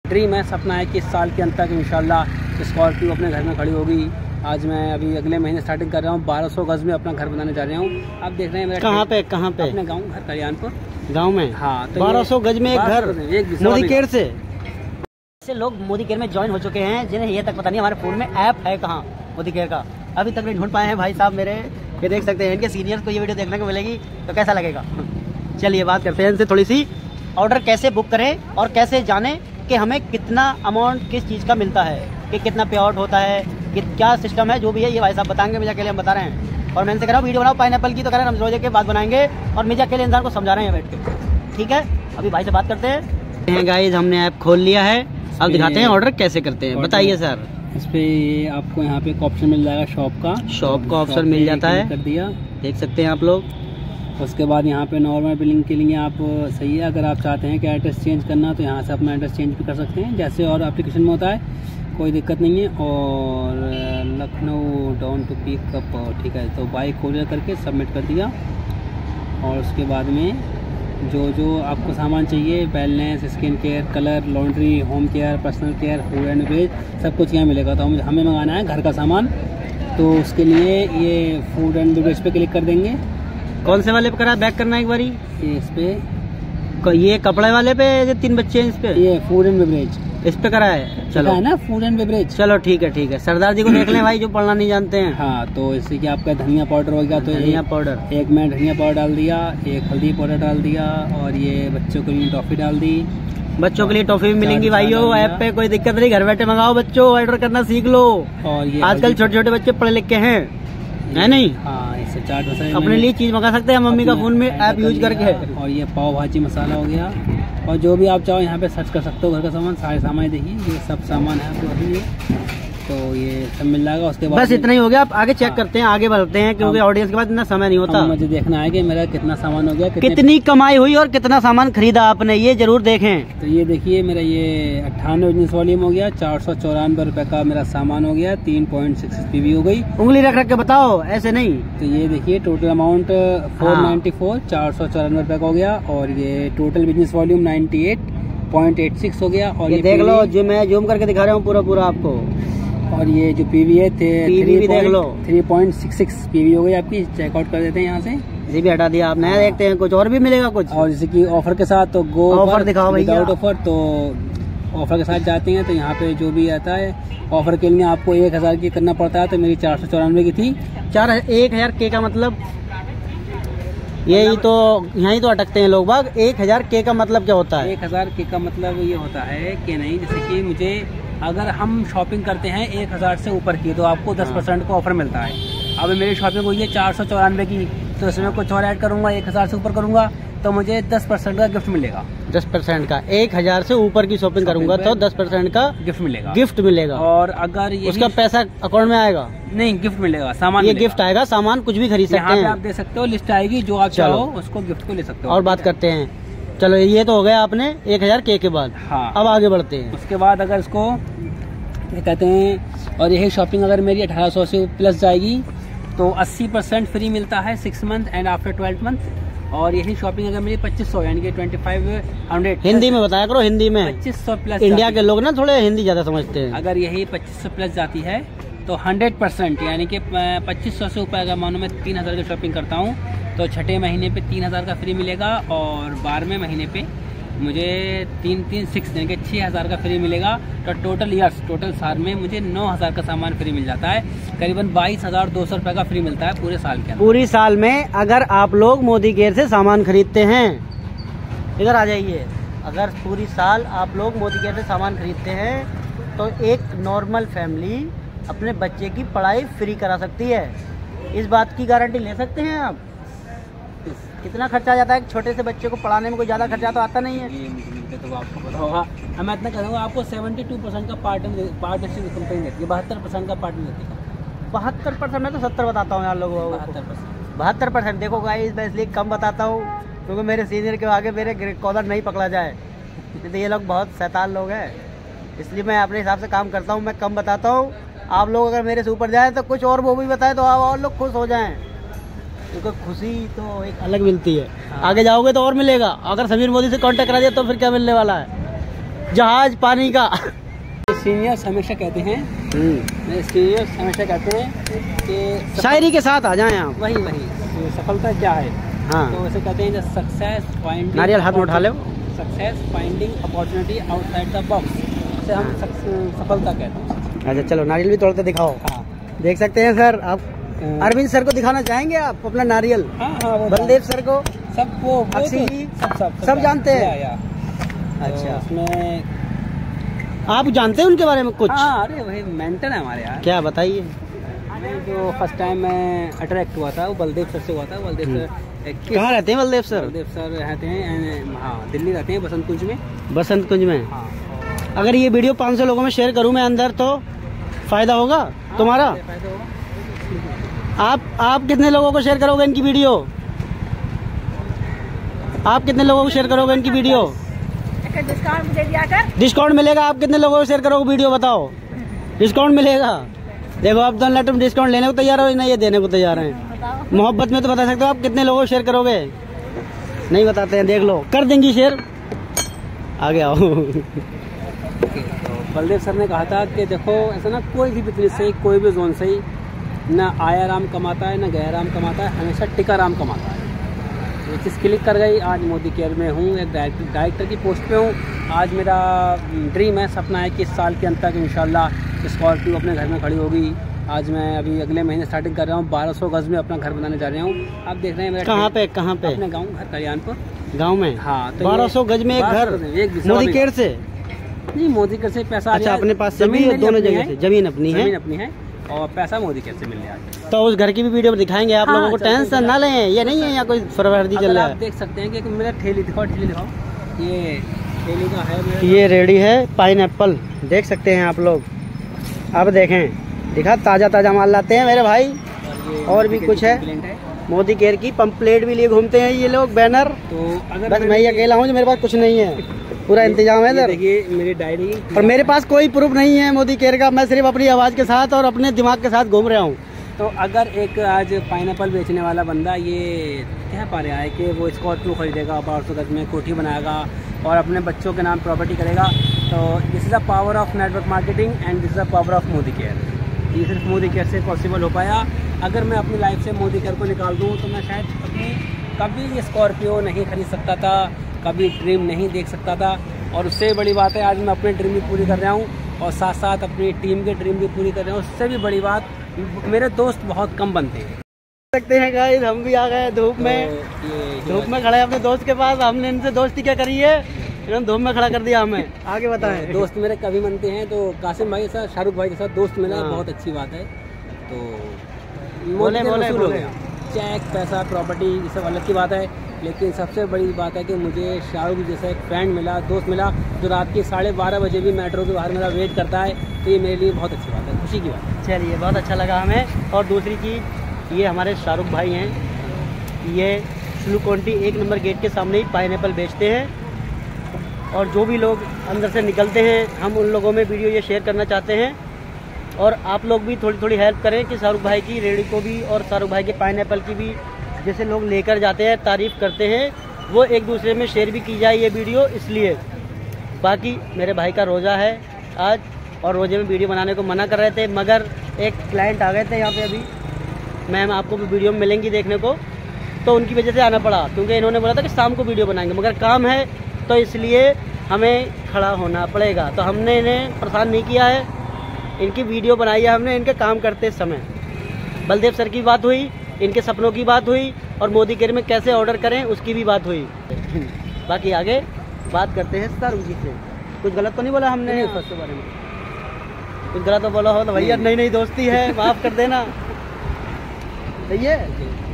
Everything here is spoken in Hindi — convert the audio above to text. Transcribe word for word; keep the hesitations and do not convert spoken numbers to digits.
ड्रीम है, सपना है कि इस साल के अंत तक इंशाल्लाह स्कॉर्पियो अपने घर में खड़ी होगी। आज मैं अभी अगले महीने स्टार्टिंग कर रहा हूँ, बारह सौ गज में अपना घर बनाने जा रहा हूँ। आप देख रहे हैं मेरा कहाँ पे कहाँ पे अपने गाँव घर कल्याणपुर गाँव में। हाँ, तो बारह सौ गज में एक घर मोदी केयर से। ऐसे लोग मोदी केयर में ज्वाइन हो चुके हैं जिन्हें ये तक पता नहीं हमारे फोन में ऐप है कहाँ मोदी केयर का, अभी तक नहीं ढूंढ पाए हैं भाई साहब मेरे। ये देख सकते हैं इनके सीनियर्स को ये वीडियो देखने को मिलेगी तो कैसा लगेगा। चलिए बात करते हैं इनसे थोड़ी सी, ऑर्डर कैसे बुक करें और कैसे जाने कि हमें कितना अमाउंट किस चीज़ का मिलता है, कि कितना पे आउट होता है, कि क्या सिस्टम है, जो भी है ये भाई साहब बताएंगे। मिर्जा के लिए हम बता रहे हैं और मैं इनसे कह रहा हूँ वीडियो बनाओ पाइनएप्पल की, तो कह रहे हैं हम रोजे के बाद बनाएंगे और मिर्जा के लिए इंसान को समझा रहे हैं बैठ के। ठीक है, अभी भाई से बात करते हैं। गाइस हमने ऐप खोल लिया है, अब दिखाते हैं ऑर्डर कैसे करते हैं। बताइए सर। इस पे आपको यहाँ पे एक ऑप्शन मिल जाएगा शॉप का, शॉप का ऑप्शन मिल जाता है, कर दिया, देख सकते हैं आप लोग। उसके बाद यहाँ पे नॉर्मल बिलिंग के लिए आप सही है, अगर आप चाहते हैं कि एड्रेस चेंज करना तो यहाँ से अपना एड्रेस चेंज भी कर सकते हैं जैसे और एप्लीकेशन में होता है, कोई दिक्कत नहीं है। और लखनऊ डाउन टू पिकअप, ठीक है, तो बाइक कोरियर करके सबमिट कर दिया। और उसके बाद में जो जो आपको सामान चाहिए, wellness, skin care, colour, laundry, home care, personal care, food and बेज, सब कुछ यहाँ मिलेगा। तो हम हमें मंगाना है घर का सामान, तो उसके लिए ये फूड एंड बेवरेज पे क्लिक कर देंगे। कौन से वाले पे करा, बैक करना एक बारी, ये इस पे, ये कपड़े वाले पे, ये तीन बच्चे हैं इस पे, ये फूड एंड बेवरेज इस पे करा है। चलो है ना, फूड एंड बेवरेज। चलो ठीक है ठीक है, सरदार जी को देख लें भाई जो पढ़ना नहीं जानते हैं। हाँ, तो इससे कि आपका धनिया पाउडर हो गया, तो धनिया पाउडर एक मैं धनिया पाउडर डाल दिया, एक हल्दी पाउडर डाल दिया, और ये बच्चों के लिए टॉफी डाल दी। बच्चों के लिए टॉफी भी मिलेंगी भाइयों ऐप पे, कोई दिक्कत नहीं, घर बैठे मंगाओ बच्चों, ऑर्डर करना सीख लो। और ये आजकल छोटे छोटे बच्चे पढ़े लिख के हैं, है नहीं? हाँ, इससे चाट मसाला अपने लिए चीज मंगा सकते हैं मम्मी का फोन में ऐप यूज करके। और ये पाव भाजी मसाला हो गया, और जो भी आप चाहो यहाँ पे सर्च कर सकते हो घर का सामान, सारे सामान देखिए, ये सब सामान है आपको अभी, तो ये सब मिल जाएगा। उसके बाद बस इतना ही हो गया, आप आगे चेक करते हैं, आगे बढ़ते हैं, क्योंकि ऑडियंस के पास इतना समय नहीं होता। मुझे देखना है कि मेरा कितना सामान हो गया, कितनी कमाई हुई और कितना सामान खरीदा आपने, ये जरूर देखें। तो ये देखिए मेरा ये अट्ठानवे बिजनेस वॉल्यूम हो गया, चार सौ चौरानवे रुपए का मेरा सामान हो गया, तीन पॉइंट सिक्स पीवी हो गई। उंगली रख रख के बताओ, ऐसे नहीं। तो ये देखिए total amount four ninety four चार सौ चौरानवे रुपए का हो गया, और ये total business volume ninety eight point eight six हो गया। और ये, ये देख लो, जो मैं जूम करके दिखा रहा हूँ पूरा पूरा आपको। और ये जो पीवी है पीवी भी देख लो, three point six six PV हो गई आपकी। चेकआउट कर देते हैं यहाँ से, ये भी हटा दिया आप, नया देखते हैं कुछ और भी मिलेगा कुछ। और जैसे कि ऑफर के साथ, तो गो ऑफर दिखाओ भैया, विदाउट ऑफर, तो ऑफर के साथ जाते हैं तो यहाँ पे जो भी आता है ऑफर के लिए आपको एक हजार की करना पड़ता है, तो मेरी चार सौ चौरानवे की थी। चार एक हजार के का मतलब यही तो, यही तो अटकते हैं लोग बाग। एक हजार के का मतलब क्या होता है? एक हजार के का मतलब ये होता है कि नहीं, जैसे कि मुझे अगर हम शॉपिंग करते हैं एक हजार से ऊपर की, तो आपको दस परसेंट का ऑफर मिलता है। अब मेरी शॉपिंग हुई है चार सौ चौरानवे की, तो इसमें कुछ और ऐड करूंगा, एक हजार से ऊपर करूंगा तो मुझे दस परसेंट का गिफ्ट मिलेगा। दस परसेंट का, एक हजार से ऊपर की शॉपिंग करूंगा तो दस परसेंट का गिफ्ट मिलेगा। गिफ्ट मिलेगा। और अगर ये उसका पैसा अकाउंट में आएगा? नहीं, गिफ्ट मिलेगा, सामान ये गिफ्ट आएगा, सामान कुछ भी खरीद सकते हैं। आप दे सकते हो, लिस्ट आएगी, जो आप चाहो उसको गिफ्ट को ले सकते हो। और बात करते हैं, चलो ये तो हो गया आपने एक हजार के के बाद। हाँ, अब आगे बढ़ते हैं। उसके बाद अगर इसको क्या कहते हैं, और यही शॉपिंग अगर मेरी अठारह सौ से प्लस जाएगी तो अस्सी परसेंट फ्री मिलता है six month and after twelve month. और यही शॉपिंग अगर मेरी पच्चीस सौ यानी कि ट्वेंटी फाइव हंड्रेड, हिंदी में बताया करो, हिंदी में। पच्चीस सौ प्लस, इंडिया के लोग ना थोड़े हिंदी ज्यादा समझते हैं। अगर यही पच्चीस सौ प्लस जाती है तो हंड्रेड परसेंट यानी कि पच्चीस सौ से ऊपर अगर मानो मैं तीन हज़ार की शॉपिंग करता हूँ तो छठे महीने पे तीन हज़ार का फ्री मिलेगा, और बारहवें महीने पे मुझे तीन तीन सिक्स यानी कि छः हज़ार का फ्री मिलेगा। तो टोटल ईयर्स, टोटल साल में मुझे नौ हज़ार का सामान फ्री मिल जाता है, करीबन बाईस हज़ार दो सौ रुपये का फ्री मिलता है पूरे साल के अंदर। पूरी साल में अगर आप लोग मोदी केयर से सामान खरीदते हैं, इधर आ जाइए, अगर पूरी साल आप लोग मोदी केयर से सामान खरीदते हैं तो एक नॉर्मल फैमिली अपने बच्चे की पढ़ाई फ्री करा सकती है। इस बात की गारंटी ले सकते हैं आप? कितना खर्चा आ जाता है छोटे से बच्चे को पढ़ाने में? कोई ज़्यादा खर्चा तो आता नहीं है। ये मुझे तो आपको पता होगा, मैं इतना करूँगा, आपको सेवेंटी टू परसेंट का पार्ट पार्ट कंपनी देती है, बहत्तर परसेंट का पार्ट देती है। बहत्तर परसेंट मैं तो सत्तर बताता हूँ यार लोगों को। बहत्तर परसेंट बहत्तर परसेंट देखो गाइस, मैं इसलिए कम बताता हूँ क्योंकि मेरे सीनियर के आगे मेरे कॉलर नहीं पकड़ा जाए, नहीं तो ये लोग बहुत शैतान लोग हैं, इसलिए मैं अपने हिसाब से काम करता हूँ, मैं कम बताता हूँ। आप लोग अगर मेरे से ऊपर जाए तो कुछ और वो भी बताए तो आप और लोग खुश हो जाएं, क्योंकि खुशी तो एक अलग मिलती है। हाँ। आगे जाओगे तो और मिलेगा। अगर समीर मोदी से कांटेक्ट करा दिया तो फिर क्या मिलने वाला है? जहाज पानी का। सीनियर्स हमेशा कहते हैं, सीनियर्स हमेशा कहते हैं कि शायरी के साथ आ जाएं आप। वही वही सफलता क्या है। हाँ, तो वैसे कहते हैं सक्सेस फाइंडिंग, नारियल हाथ में उठा लो, success finding opportunity outside the box से हम सफलता कहते हैं। अच्छा चलो नारियल भी तोड़ते दिखाओ। हाँ देख सकते हैं सर आप। अरविंद सर को दिखाना चाहेंगे आप अपना नारियल? हाँ हाँ, बलदेव सर को, सब वो अक्षय जी, सब सब सब जानते हैं। या, या। अच्छा, उसमें आप जानते हैं उनके बारे में कुछ? हाँ, अरे वही मेंटर है हमारे यहाँ। क्या बताइए? जो फर्स्ट टाइम मैं अट्रैक्ट हुआ था वो बलदेव सर से हुआ था। बलदेव सर कहाँ रहते हैं बलदेव सर? बलदेव सर रहते हैं, हाँ दिल्ली रहते हैं, बसंत कुंज में। बसंत कुंज में। हाँ, अगर ये वीडियो पाँच सौ लोगों में शेयर करूँ मैं अंदर तो फायदा होगा? हाँ, तुम्हारा फायदा होगा। आप आप कितने लोगों को शेयर करोगे इनकी वीडियो? आप कितने लोगों को शेयर करोगे इनकी वीडियो? डिस्काउंट मुझे दिया कर। डिस्काउंट मिलेगा। आप कितने लोगों को शेयर करोगे वीडियो बताओ? डिस्काउंट मिलेगा। देखो आप दोनों तुम डिस्काउंट लेने को तैयार हो, नहीं ये देने को तैयार हैं। मोहब्बत में तो बता सकते हो आप कितने लोगों को शेयर करोगे? नहीं बताते हैं, देख लो कर देंगी शेयर। आगे आओ। तो बलदेव सर ने कहा था कि देखो ऐसा ना कोई भी बिजनेस से, कोई भी जोन से ही ना आया राम कमाता है ना गया राम कमाता है, हमेशा टिका राम कमाता है। ये चीज़ क्लिक कर गई। आज मोदी केयर में हूँ, एक डायरेक्टर डायरेक्टर की पोस्ट पे हूँ। आज मेरा ड्रीम है, सपना है कि इस साल के अंत तक इंशाल्लाह स्कॉर्पियो अपने घर में खड़ी होगी। आज मैं अभी अगले महीने स्टार्टिंग कर रहा हूँ, बारह सौ गज में अपना घर बनाने जा रहा हूँ। आप देख रहे हैं मेरा कहाँ पे? कहाँ पे? अपने गाँव घर कल्याणपुर गाँव में। हाँ, तो बारह सौ गज में एक घर मोदी केयर से? नहीं, मोदी केयर से पैसा। अच्छा, अपने पास जमीन दोनों जगह से? जमीन अपनी है, जमीन अपनी है और पैसा मोदी केयर से मिल रहा है। तो उस घर की भी वीडियो दिखाएंगे आप लोगों को, टेंशन ना लें। ये नहीं है यहाँ कोई फरवर्दी चल रहा है। आप देख सकते हैं कि मेरा ठेली दिखाओ, ठेली दिखाओ, ये ठेली का है मेरा। ये रेडी है पाइन एप्पल, देख सकते हैं आप लोग। अब देखें, दिखा ताजा ताजा माल लाते हैं मेरे भाई। और भी कुछ है, मोदी केयर की पंपलेट भी लिए घूमते हैं ये लोग, बैनर। तो अगर बस मैं ही अकेला हूँ जो मेरे पास कुछ नहीं है, पूरा इंतजाम है इधर। देखिए मेरी डायरी, और मेरे पास कोई प्रूफ नहीं है मोदी केयर का, मैं सिर्फ अपनी आवाज़ के साथ और अपने दिमाग के साथ घूम रहा हूँ। तो अगर एक आज पाइनएप्पल बेचने वाला बंदा ये कह पा रहा है कि वो स्कॉर्पियो खरीदेगा, बारह सौ गज में कोठी बनाएगा और अपने बच्चों के नाम प्रॉपर्टी करेगा, तो this is the power of network marketing and this is the power of Modi care. ये सिर्फ मोदी केयर से पॉसिबल हो पाया। अगर मैं अपनी लाइफ से मोदी केयर को निकाल दूँ तो मैं शायद अपनी कभी ये स्कॉर्पियो नहीं खरीद सकता था, कभी ड्रीम नहीं देख सकता था। और उससे बड़ी बात है आज मैं अपने ड्रीम भी पूरी कर रहा हूँ और साथ साथ अपनी टीम के ड्रीम भी पूरी कर रहा हूँ। उससे भी बड़ी बात, मेरे दोस्त बहुत कम बनते हैं। सकते हैं गाइस, हम भी आ गए धूप में। तो धूप में खड़े हैं अपने दोस्त के पास। हमने इनसे दोस्ती क्या करी है, इन्होंने धूप में खड़ा कर दिया हमें। आगे बताएं। दोस्त मेरे कभी बनते हैं, तो कासिम भाई के साथ, शाहरुख भाई के साथ दोस्त मिला, हाँ। बहुत अच्छी बात है। तो बोले बोले बोले चेक, पैसा, प्रॉपर्टी, ये सब अलग की बात है, लेकिन सबसे बड़ी बात है कि मुझे शाहरुख जैसा एक फ्रेंड मिला, दोस्त मिला, जो रात के साढ़े बारह बजे भी मेट्रो के बाहर मेरा वेट करता है। तो ये मेरे लिए बहुत अच्छी बात है, खुशी की बात है। चलिए, बहुत अच्छा लगा हमें। और दूसरी चीज़, ये हमारे शाहरुख भाई हैं, ये ग्लूकोन-डी एक नंबर गेट के सामने ही पाइनएप्पल बेचते हैं। और जो भी लोग अंदर से निकलते हैं, हम उन लोगों में वीडियो ये शेयर करना चाहते हैं। और आप लोग भी थोड़ी थोड़ी हेल्प करें कि शाहरुख भाई की रेडी को भी और शाहरुख भाई के पाइनएप्पल की भी, जैसे लोग लेकर जाते हैं, तारीफ़ करते हैं, वो एक दूसरे में शेयर भी की जाए ये वीडियो। इसलिए बाकी मेरे भाई का रोज़ा है आज, और रोज़े में वीडियो बनाने को मना कर रहे थे, मगर एक क्लाइंट आ गए थे यहाँ पे अभी, मैम आपको भी वीडियो में मिलेंगी देखने को, तो उनकी वजह से आना पड़ा, क्योंकि इन्होंने बोला था कि शाम को वीडियो बनाएंगे, मगर काम है तो इसलिए हमें खड़ा होना पड़ेगा। तो हमने इन्हें परेशान नहीं किया है, इनकी वीडियो बनाई है हमने इनके काम करते समय। बलदेव सर की बात हुई, इनके सपनों की बात हुई, और मोदी केयर में कैसे ऑर्डर करें उसकी भी बात हुई। बाकी आगे बात करते हैं शाहरुख जी से। कुछ गलत तो नहीं बोला हमने फर्स्ट के बारे में? कुछ गलत तो बोला हो तो भैया, नई नई दोस्ती है, माफ़ कर देना। सही है।